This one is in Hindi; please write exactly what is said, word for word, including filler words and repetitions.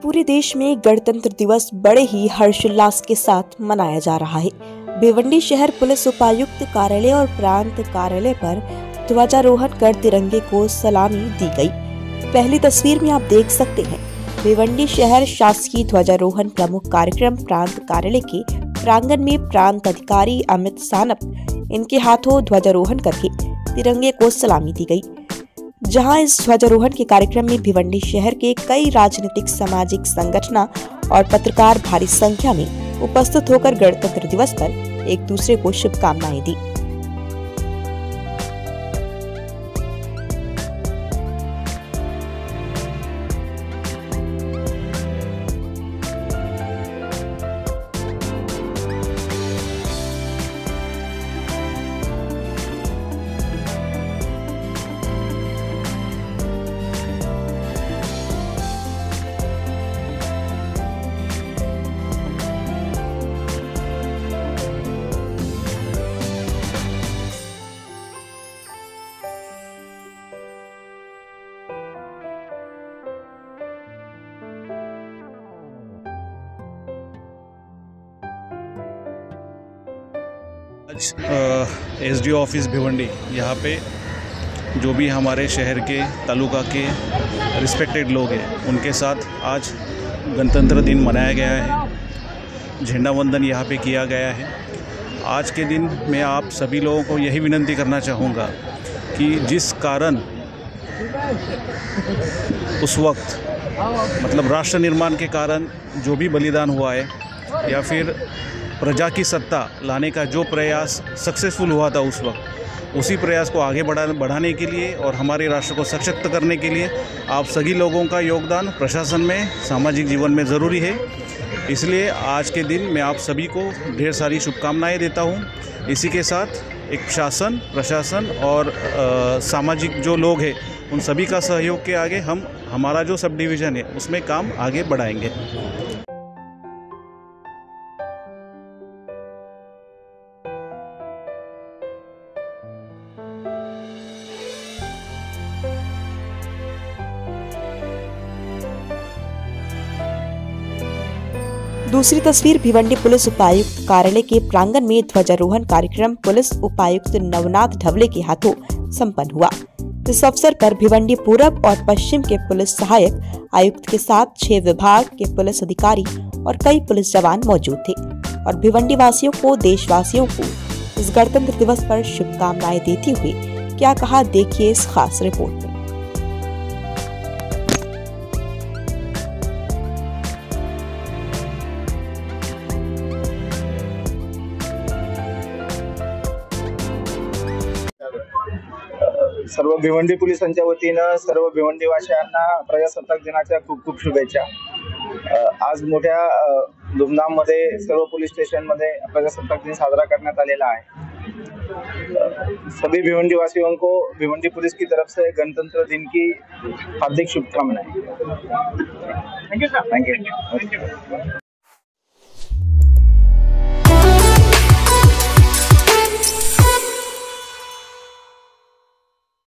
पूरे देश में गणतंत्र दिवस बड़े ही हर्षोल्लास के साथ मनाया जा रहा है। भिवंडी शहर पुलिस उपायुक्त कार्यालय और प्रांत कार्यालय पर ध्वजारोहण कर तिरंगे को सलामी दी गई। पहली तस्वीर में आप देख सकते हैं भिवंडी शहर शासकीय ध्वजारोहण प्रमुख कार्यक्रम प्रांत कार्यालय के प्रांगण में प्रांत अधिकारी अमित सानप इनके हाथों ध्वजारोहण करके तिरंगे को सलामी दी गई। जहां इस ध्वजारोहण के कार्यक्रम में भिवंडी शहर के कई राजनीतिक सामाजिक संगठन और पत्रकार भारी संख्या में उपस्थित होकर गणतंत्र दिवस पर एक दूसरे को शुभकामनाएं दी। आज S D O office Bhiwandi यहाँ पे जो भी हमारे शहर के तालुका के रिस्पेक्टेड लोग हैं उनके साथ आज गणतंत्र दिन मनाया गया है। झंडा वंदन यहाँ पे किया गया है। आज के दिन मैं आप सभी लोगों को यही विनती करना चाहूँगा कि जिस कारण उस वक्त मतलब राष्ट्र निर्माण के कारण जो भी बलिदान हुआ है या फिर प्रजा की सत्ता लाने का जो प्रयास सक्सेसफुल हुआ था उस वक्त, उसी प्रयास को आगे बढ़ा बढ़ाने के लिए और हमारे राष्ट्र को सशक्त करने के लिए आप सभी लोगों का योगदान प्रशासन में, सामाजिक जीवन में ज़रूरी है। इसलिए आज के दिन मैं आप सभी को ढेर सारी शुभकामनाएं देता हूं। इसी के साथ एक शासन, प्रशासन और आ, सामाजिक जो लोग हैं उन सभी का सहयोग के आगे हम हमारा जो सब डिवीज़न है उसमें काम आगे बढ़ाएंगे। दूसरी तस्वीर भिवंडी पुलिस उपायुक्त कार्यालय के प्रांगण में ध्वजारोहण कार्यक्रम पुलिस उपायुक्त नवनाथ ढवले के हाथों संपन्न हुआ। इस अवसर पर भिवंडी पूरब और पश्चिम के पुलिस सहायक आयुक्त के साथ छह विभाग के पुलिस अधिकारी और कई पुलिस जवान मौजूद थे और भिवंडी वासियों को, देशवासियों को इस गणतंत्र दिवस पर शुभकामनाएं देते हुए क्या कहा, देखिए इस खास रिपोर्ट में। सर्व भिवंडी पोलिसांच्या वतीनं सर्व भिवंडी वासियांना प्रजासत्ताक दिनाच्या खूप खूप शुभेच्छा। आज मोठ्या धूमधाममध्ये सर्व पोलीस स्टेशनमध्ये प्रजासत्ताक दिन साजरा करण्यात आलेला है। सभी भिवंडी वासियों को भिवंडी पुलिस की तरफ से गणतंत्र दिन की हार्दिक शुभकामनाएं। Thank you sir. Thank you.